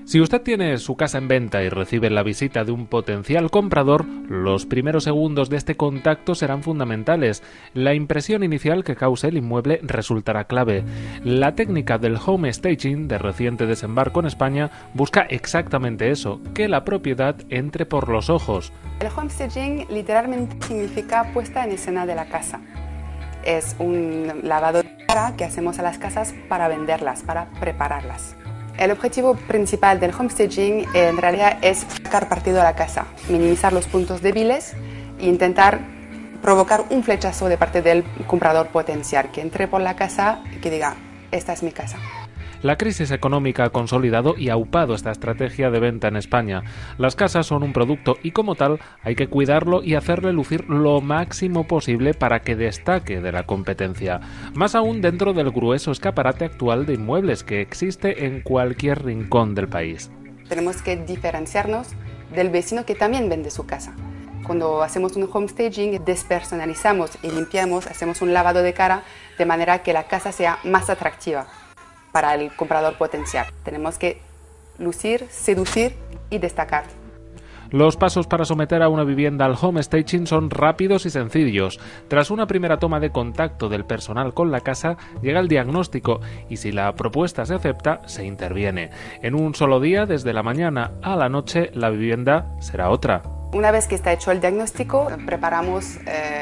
Si usted tiene su casa en venta y recibe la visita de un potencial comprador, los primeros segundos de este contacto serán fundamentales. La impresión inicial que cause el inmueble resultará clave. La técnica del home staging, de reciente desembarco en España, busca exactamente eso, que la propiedad entre por los ojos. El home staging literalmente significa puesta en escena de la casa. Es un lavado de cara que hacemos a las casas para venderlas, para prepararlas. El objetivo principal del homestaging en realidad es sacar partido a la casa, minimizar los puntos débiles e intentar provocar un flechazo de parte del comprador potencial, que entre por la casa y que diga, esta es mi casa. La crisis económica ha consolidado y aupado esta estrategia de venta en España. Las casas son un producto y como tal hay que cuidarlo y hacerle lucir lo máximo posible para que destaque de la competencia. Más aún dentro del grueso escaparate actual de inmuebles que existe en cualquier rincón del país. Tenemos que diferenciarnos del vecino que también vende su casa. Cuando hacemos un homestaging, despersonalizamos y limpiamos, hacemos un lavado de cara de manera que la casa sea más atractiva para el comprador potencial. Tenemos que lucir, seducir y destacar. Los pasos para someter a una vivienda al home staging son rápidos y sencillos. Tras una primera toma de contacto del personal con la casa, llega el diagnóstico y si la propuesta se acepta, se interviene. En un solo día, desde la mañana a la noche, la vivienda será otra. Una vez que está hecho el diagnóstico, preparamos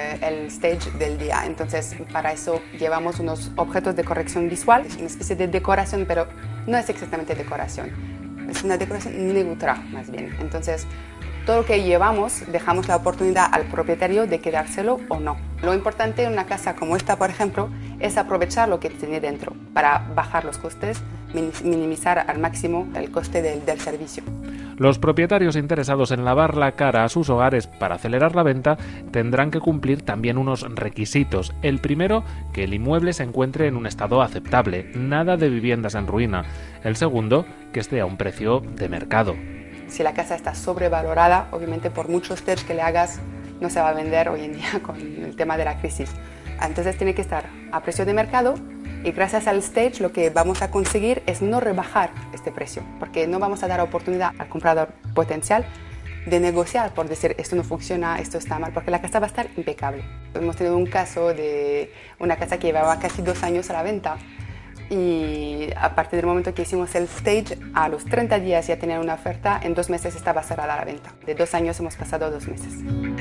el stage del día. Entonces, para eso llevamos unos objetos de corrección visual, una especie de decoración, pero no es exactamente decoración. Es una decoración neutra, más bien. Entonces, todo lo que llevamos, dejamos la oportunidad al propietario de quedárselo o no. Lo importante en una casa como esta, por ejemplo, es aprovechar lo que tiene dentro para bajar los costes, minimizar al máximo el coste del servicio. Los propietarios interesados en lavar la cara a sus hogares para acelerar la venta tendrán que cumplir también unos requisitos. El primero, que el inmueble se encuentre en un estado aceptable, nada de viviendas en ruina. El segundo, que esté a un precio de mercado. Si la casa está sobrevalorada, obviamente por muchos tests que le hagas, no se va a vender hoy en día con el tema de la crisis. Entonces tiene que estar a precio de mercado. Y gracias al stage lo que vamos a conseguir es no rebajar este precio, porque no vamos a dar oportunidad al comprador potencial de negociar por decir esto no funciona, esto está mal, porque la casa va a estar impecable. Hemos tenido un caso de una casa que llevaba casi 2 años a la venta y a partir del momento que hicimos el stage, a los 30 días ya tenía una oferta, en 2 meses estaba cerrada la venta. De 2 años hemos pasado a 2 meses.